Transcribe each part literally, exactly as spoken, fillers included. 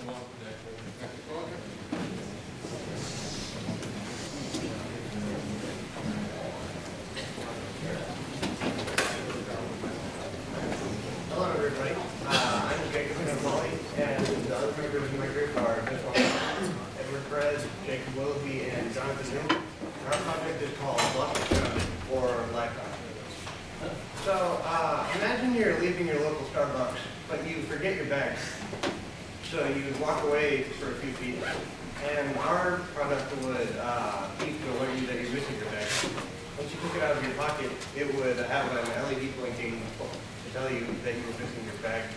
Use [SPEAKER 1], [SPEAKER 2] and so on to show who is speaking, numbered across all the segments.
[SPEAKER 1] Hello, everybody. Uh, I'm Jacob Molly, and the other members of my group are Edward Perez, Jacob Willoughby, and Jonathan Newman. Our project is called or LiFi. So uh, imagine you're leaving your local Starbucks, but you forget your bags. So you walk away for a few feet, and our product would uh, keep to alert you that you're missing your bag. Once you took it out of your pocket, it would have an L E D blinking to tell you that you were missing your bag.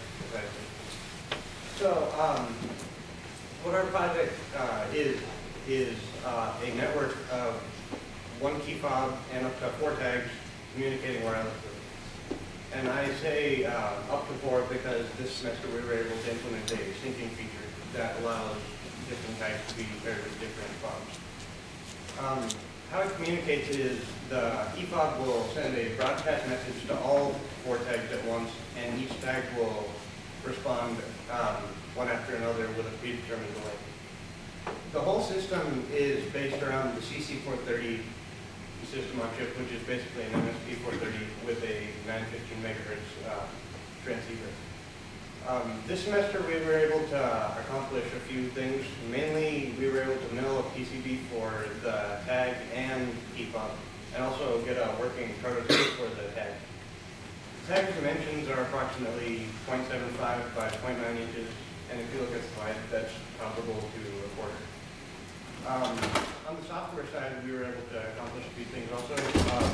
[SPEAKER 1] So um, what our project uh, is, is uh, a network of one key fob and up to four tags communicating wirelessly. And I say uh, up to four because this semester we were able to implement a syncing feature that allows different tags to be paired with different fobs. Um, how it communicates is the E fob will send a broadcast message to all four tags at once, and each tag will respond um, one after another with a predetermined delay. The whole system is based around the C C four thirty system on chip, which is basically an M S P four thirty with a nine fifteen megahertz uh, transceiver. Um, this semester we were able to accomplish a few things. Mainly, we were able to mill a P C B for the tag and key fob, and also get a working prototype for the tag. The tag dimensions are approximately zero point seven five by zero point nine inches, and if you look at the slide, that's comparable to a quarter. Um, on the software side, we were able to accomplish a few things also. Um,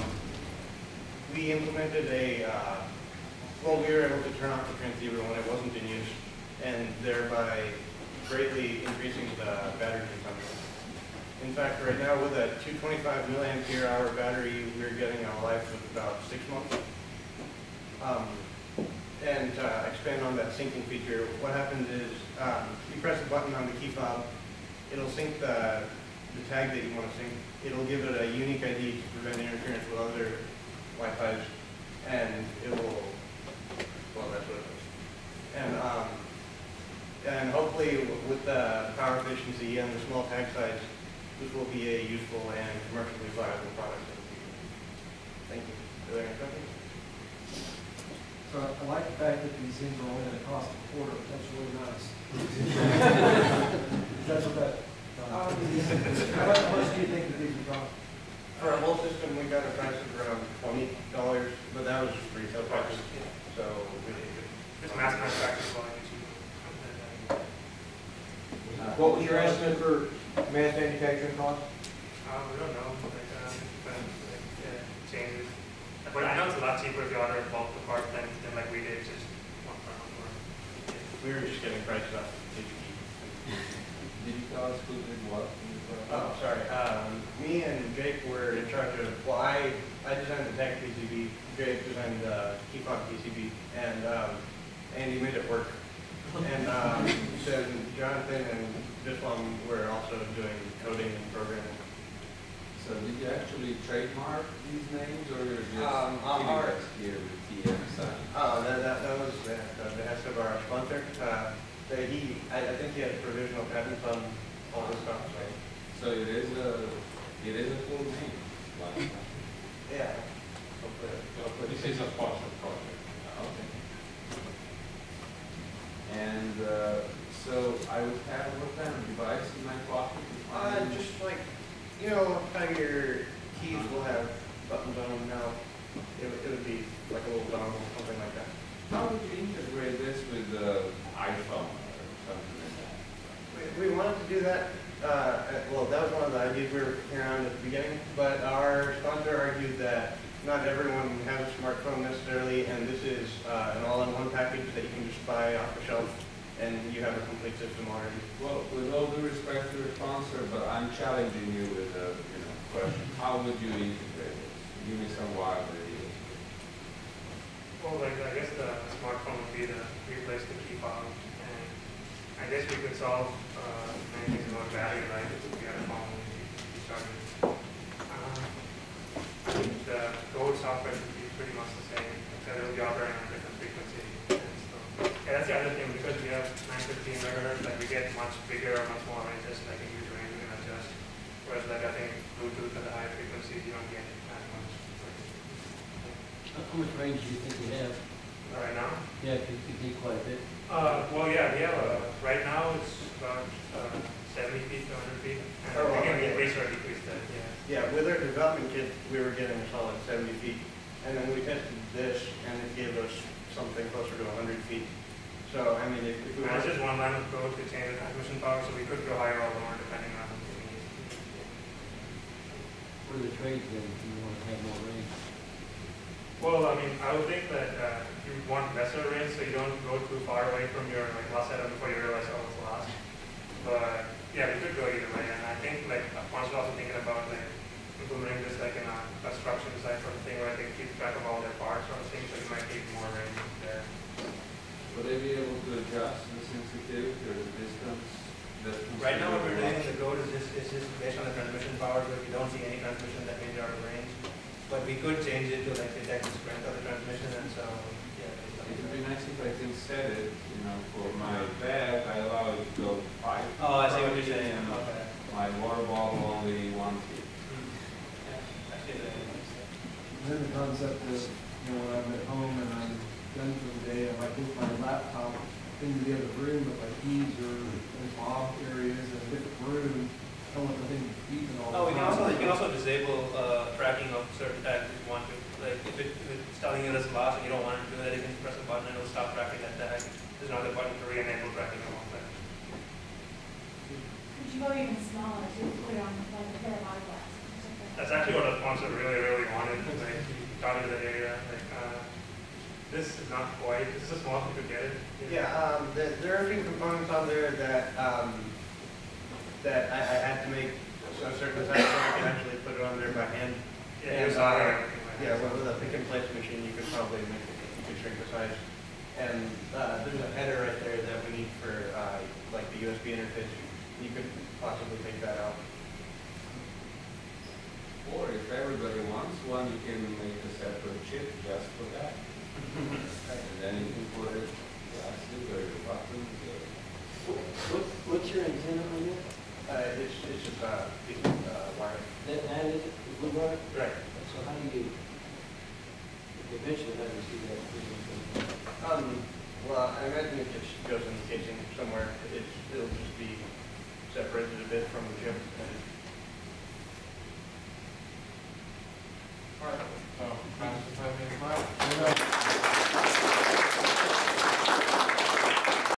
[SPEAKER 1] we implemented a, uh, well, we were able to turn off the transceiver when it wasn't in use, and thereby greatly increasing the battery consumption. In fact, right now with a two hundred twenty-five milliampere hour battery, we're getting a life of about six months. Um, and to uh, expand on that syncing feature, what happens is um, you press a button on the key fob. It'll sync the, the tag that you want to sync. It'll give it a unique I D to prevent interference with other Wi-Fi's, and it will, well, that's what it is. And, um, and hopefully with the power efficiency and the small tag size, this will be a useful and commercially viable product in the future. Thank you. Are there any questions?
[SPEAKER 2] So I like the fact that these things are only going to cost a quarter. That's really nice. That's what that. Um, how much, how much do you think that these would cost?
[SPEAKER 1] For a whole system, we got a price of around twenty dollars, but that was retail prices. So we
[SPEAKER 3] just mass manufacturing volume.
[SPEAKER 4] Uh, what was your estimate for mass manufacturing cost?
[SPEAKER 3] Um, we don't know. Like, uh, but, like, yeah, it changes. But I know it's a lot cheaper if you order a bulk part than, than like we did. Just one part more. Yeah.
[SPEAKER 1] We were just getting prices off the T V.
[SPEAKER 4] Did you tell us who did what?
[SPEAKER 1] Oh, sorry. Um, me and Jake were in charge of, well, I, I designed the tag P C B, Jake designed the key fob P C B, and um, Andy made it work. And um, then Jonathan and this one were also doing coding and programming.
[SPEAKER 4] So did you actually trademark these names, or you're just
[SPEAKER 1] um, our,
[SPEAKER 4] us here with T M S I?
[SPEAKER 1] Oh, that, that, that was the behest of our sponsor. Uh, that he, I, I think he had provisional patents on all this stuff. So,
[SPEAKER 4] so it is a, it is a full name. Like,
[SPEAKER 1] yeah. Hopefully, hopefully.
[SPEAKER 5] This is a partial project.
[SPEAKER 4] Okay. And uh, so I would have what kind of device in my pocket?
[SPEAKER 1] Uh, just like, you know, how your keys will have buttons on them now. It, it would be like a little dongle, something like that.
[SPEAKER 4] How would you integrate this with the iPhone or something like that?
[SPEAKER 1] We, we wanted to do that. Uh, well, that was one of the ideas we were kicking around at the beginning, but our sponsor argued that not everyone has a smartphone necessarily, and this is uh, an all-in-one package that you can just buy off the shelf, and you have a complete system already.
[SPEAKER 4] Well, with all due respect to your sponsor, but I'm challenging you with a you know question. How would you integrate this? Give me some wild ideas.
[SPEAKER 3] Well, like I guess the smartphone would be to replace the key fob, and I guess we could solve uh, many things about battery life if we had a phone and we started. Um, I think the code software would be pretty much the same, except it would be operating on a different frequency. And so, yeah, that's the other thing, because we have nine fifteen megahertz, like we get much bigger or much more ranges, like a huge range we can adjust. Whereas like I think Bluetooth at the higher frequencies, you don't get that much.
[SPEAKER 5] How much range do you think you have?
[SPEAKER 3] Right now?
[SPEAKER 5] Yeah, you you need quite a bit.
[SPEAKER 3] Uh, well, yeah, we have a, right now it's about uh, seventy feet to one hundred feet. And
[SPEAKER 1] Oh,
[SPEAKER 3] we
[SPEAKER 1] wow.
[SPEAKER 3] can increase or decrease that, yeah.
[SPEAKER 1] Yeah, with our development kit, we were getting a solid seventy feet. And then we tested this, and it gave us something closer to one hundred feet. So, I mean, if, if we
[SPEAKER 3] And
[SPEAKER 1] want
[SPEAKER 3] it's just one line of code to change the transmission power, so we could go higher or lower depending on the need.
[SPEAKER 5] What are the trades then, if you want to have more range?
[SPEAKER 3] Well, I mean, I would think that uh, you want lesser range so you don't go too far away from your like lost item before you realize, oh, it's lost. But yeah, we could go either way. And I think like once we're also thinking about like implementing this like in a construction site sort of thing where they keep track of all their parts sort of thing, so you might need more range there.
[SPEAKER 4] Will they be able to adjust the sensitivity or the distance? distance
[SPEAKER 1] Right now, what we're doing in
[SPEAKER 4] to
[SPEAKER 1] the code is just, is just based on the transmission power, so if you don't see any transmission, that means you're out of range. But we could change it to like detect the strength of the transmission, and so, yeah.
[SPEAKER 4] It would be nice if I can set it, you know, for my bag, I allow it to go five.
[SPEAKER 1] Oh, I see what you're saying.
[SPEAKER 4] And
[SPEAKER 1] Okay.
[SPEAKER 4] my water bottle only one feet.
[SPEAKER 1] Yeah, I see that.
[SPEAKER 2] And then the concept of, you know, when I'm at home and I'm done for the day, I might move my laptop into the other room, but my keys are in off areas in a different room. I don't want the thing beeping all the time.
[SPEAKER 6] Oh, we can also, you can also disable uh, tracking of certain tags if you want to. Like if, it, if it's telling you it's lost and you don't want to do that, you can press a button and it'll stop tracking that tag. There's another button to re-enable tracking of all tags.
[SPEAKER 7] Could you go even smaller to put it on like a pair of eyeglasses or something?
[SPEAKER 3] That's actually what the sponsor really, really wanted. Like he got into the area. Like uh, this is not quite. This is a small thing to get it.
[SPEAKER 1] Yeah, um, there, there are a few components on there that, um, that I, I had to make a certain size so I can actually put it on there by hand.
[SPEAKER 3] Yeah,
[SPEAKER 1] And,
[SPEAKER 3] you saw
[SPEAKER 1] uh,
[SPEAKER 3] everything like
[SPEAKER 1] Yeah,
[SPEAKER 3] that.
[SPEAKER 1] well, with a pick and place machine, you could probably make it, you could shrink the size. And, uh, there's a header right there that we need for, uh, like the U S B interface. You could possibly take that out.
[SPEAKER 4] Or if everybody wants one, you can make a separate chip just for that. And then you can put it, glasses or your buttons or.
[SPEAKER 5] What, what's your antenna on it?
[SPEAKER 1] Uh, it's, it's just, uh, piece of, uh, wire.
[SPEAKER 5] That, that is it, the blue wire?
[SPEAKER 1] Right.
[SPEAKER 5] So how do you, eventually how do you see that?
[SPEAKER 1] Um, well, I imagine it just goes in